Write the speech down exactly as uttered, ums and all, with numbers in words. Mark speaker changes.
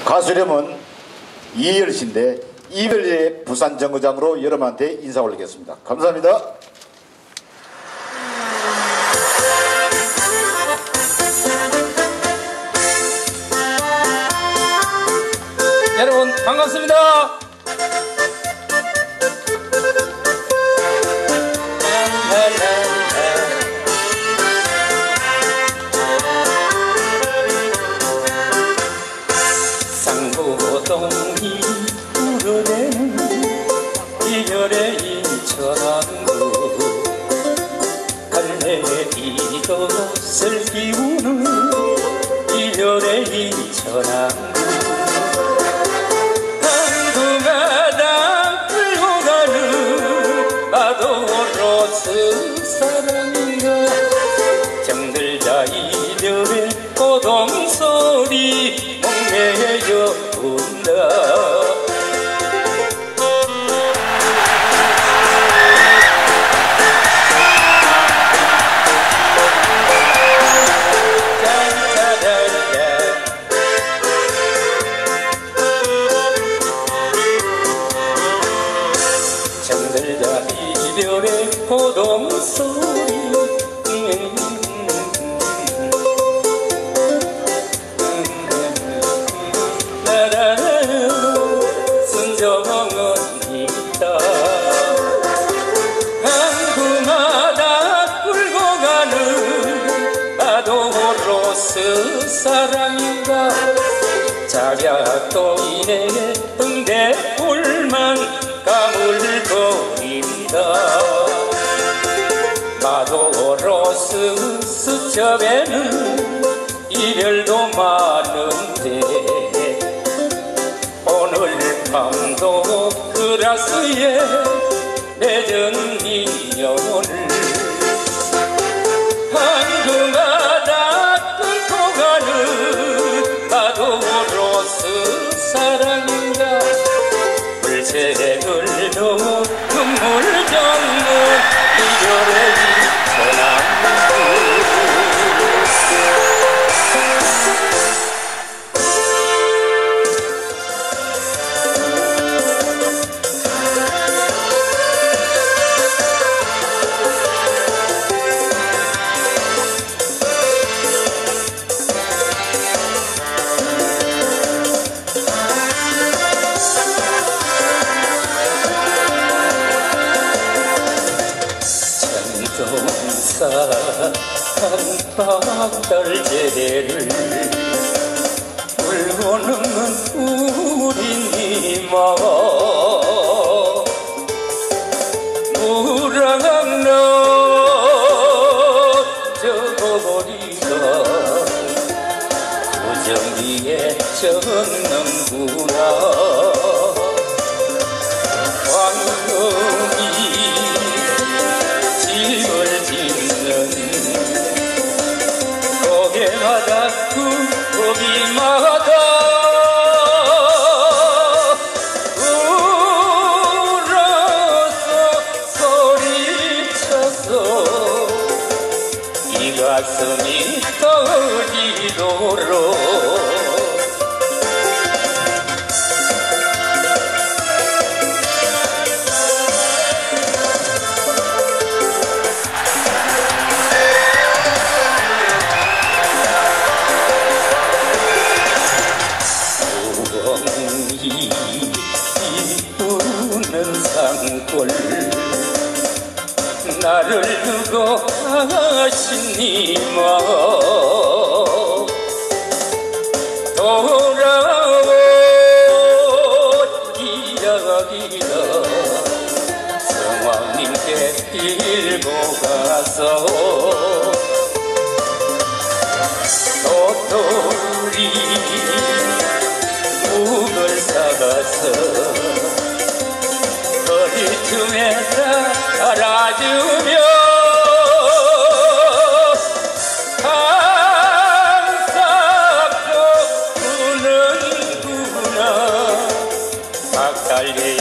Speaker 1: 가수 이름은 이열 씨인데 이별의 부산 정거장으로 여러분한테 인사 올리겠습니다. 감사합니다.
Speaker 2: 여러분 반갑습니다.
Speaker 3: 상고동이 우러대는 이별의 인천항구 갈매기도 슬기우는 이별의 인천항구 항구마다 끌고 가는 파도로스 사랑이가 정들자 이별의 고동소리 목매여 온다. 정들자 이별의 고동소리 순정은 있다. 항구마다 끌고 가는 파도로스 사랑인가 자략도인의 등대불만 가물거린다. 파도로스 수첩에는 이별도 많은데 오늘 밤도 그라스에 맺은 인연을 항구마다 끌고 가는 파도로스 사랑인가 물색을 넘어 눈물 정문 이별의 인천항구 한박달재를 울고는 우리 이마 무랑로 저버리가 우정리에 젖는구나. 황금이 집을 짓는 고개마다 고비마다 울어서 소리쳐서 이 가슴이 터지도록 부르는 산골 나를 두고 가신 이마 돌아온 이야기가 성왕님께 빌고 가서 도토리 묵을 사가서 거리틈에다 깔아주며 항상 우는구나 박달리